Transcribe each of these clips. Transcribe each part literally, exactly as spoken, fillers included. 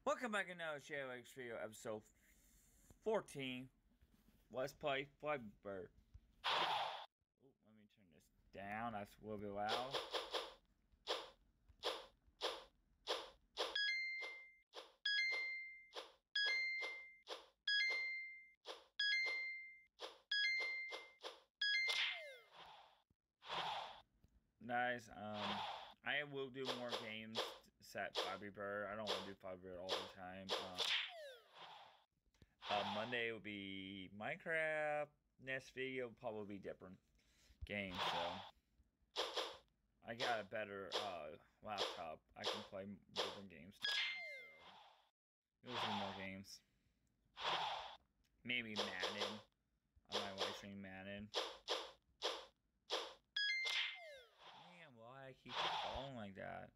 Welcome back to another Shadow X video, episode fourteen. Let's play Flappy Bird. Ooh, let me turn this down. That's a little bit loud. Nice. Um, I will do more games set Flappy Bird. I don't want to do Flappy Bird all the time. Um, uh, Monday will be Minecraft. Next video will probably be different games. So I got a better uh, laptop. I can play different games. So you'll see more games. Maybe Madden. I might live stream Madden. Man, why I keep falling like that?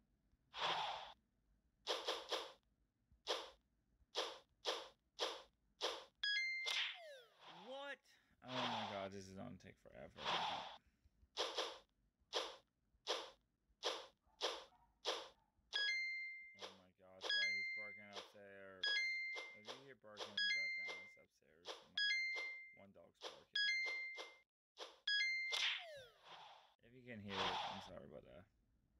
What? Oh my god, this is gonna take forever. Oh my gosh, why he's barking upstairs? If you hear barking in the background, it's upstairs. My one dog's barking. If you can hear it, I'm sorry about that.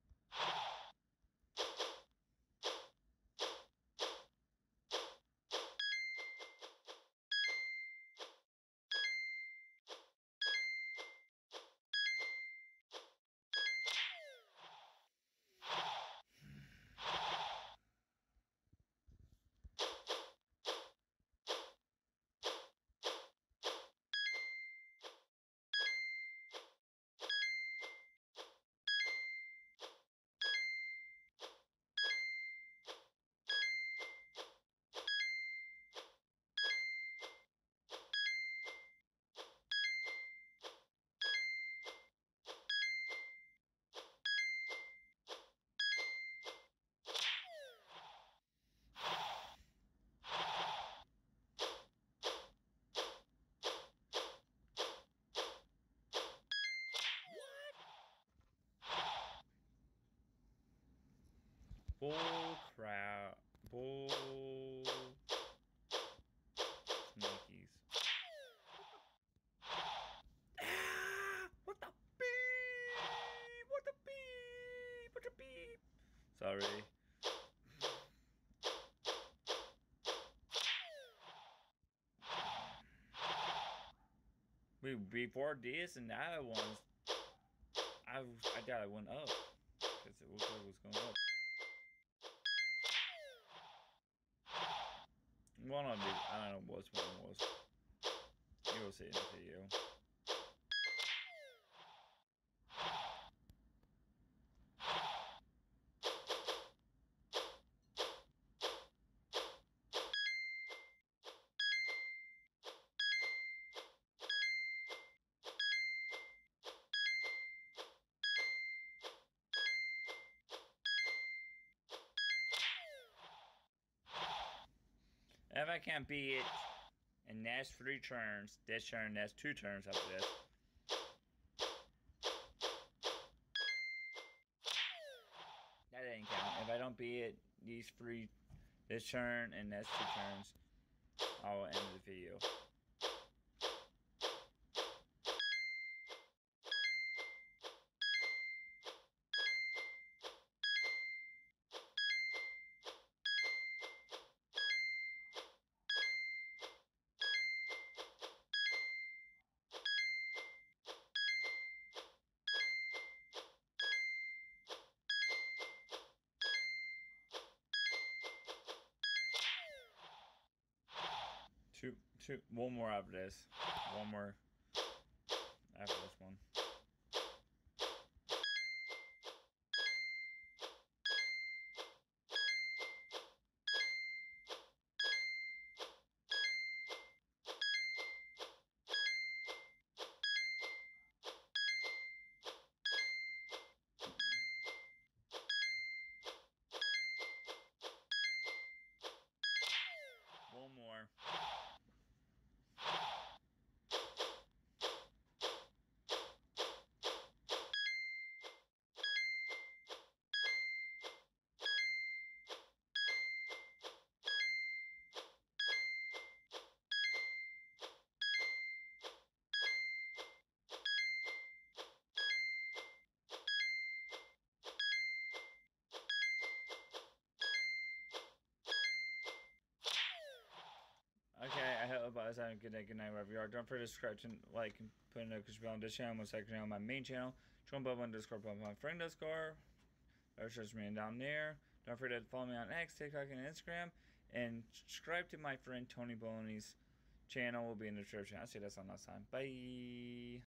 Bull crap. Bull. Snickies. Ah! What the beep? What the beep? What the beep? Sorry. We before this and that ones, I I thought I went up because it looked like it was going up. One of these, I don't know what one was. You will see in the video. If I can't beat it, and that's three turns, this turn, that's two turns after this. That didn't count. If I don't beat it, these three, this turn, and that's two turns, I'll end the video. Two, two, one more after this. One more after this one. One more. hope you guys have a good day, good night, wherever you are. Don't forget to subscribe, to like, and put a notification bell on this channel. My second channel, my main channel. Join above on Discord, above my friend Discord. There's just me down there. Don't forget to follow me on X, TikTok, and Instagram. And subscribe to my friend Tony Baloney's channel. Will be in the description. I'll see you guys on next time. Bye.